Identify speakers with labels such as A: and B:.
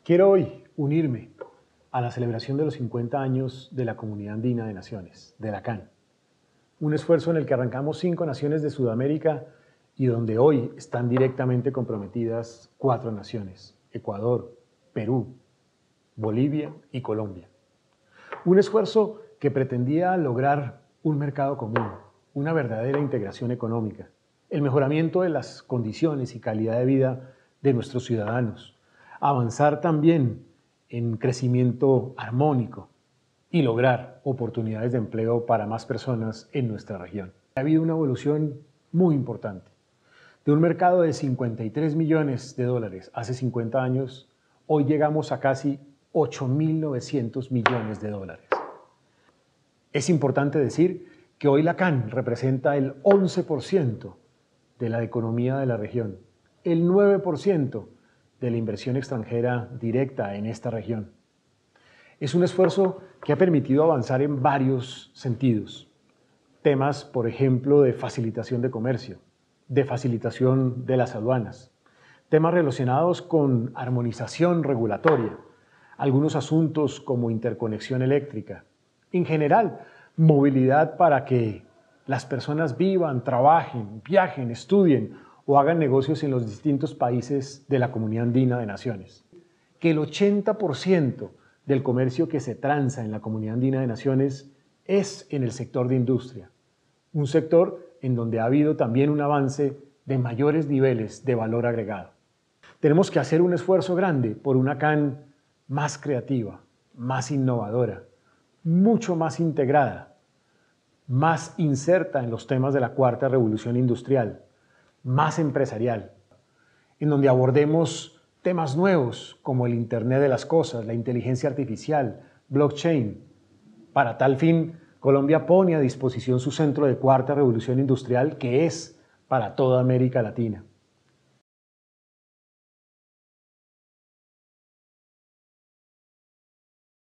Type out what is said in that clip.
A: Quiero hoy unirme a la celebración de los 50 años de la Comunidad Andina de Naciones, de la CAN. Un esfuerzo en el que arrancamos 5 naciones de Sudamérica y donde hoy están directamente comprometidas 4 naciones: Ecuador, Perú, Bolivia y Colombia. Un esfuerzo que pretendía lograr un mercado común, una verdadera integración económica, el mejoramiento de las condiciones y calidad de vida de nuestros ciudadanos, avanzar también en crecimiento armónico y lograr oportunidades de empleo para más personas en nuestra región. Ha habido una evolución muy importante. De un mercado de 53 millones de dólares hace 50 años, hoy llegamos a casi 8.900 millones de dólares. Es importante decir que hoy la CAN representa el 11% de la economía de la región, el 9% de la inversión extranjera directa en esta región. Es un esfuerzo que ha permitido avanzar en varios sentidos. Temas, por ejemplo, de facilitación de comercio, de facilitación de las aduanas, temas relacionados con armonización regulatoria, algunos asuntos como interconexión eléctrica, en general, movilidad para que las personas vivan, trabajen, viajen, estudien o hagan negocios en los distintos países de la Comunidad Andina de Naciones. Que el 80% del comercio que se transa en la Comunidad Andina de Naciones es en el sector de industria, un sector en donde ha habido también un avance de mayores niveles de valor agregado. Tenemos que hacer un esfuerzo grande por una CAN más creativa, más innovadora, mucho más integrada, más inserta en los temas de la cuarta revolución industrial, más empresarial, en donde abordemos temas nuevos como el Internet de las Cosas, la inteligencia artificial, blockchain. Para tal fin, Colombia pone a disposición su centro de cuarta revolución industrial, que es para toda América Latina.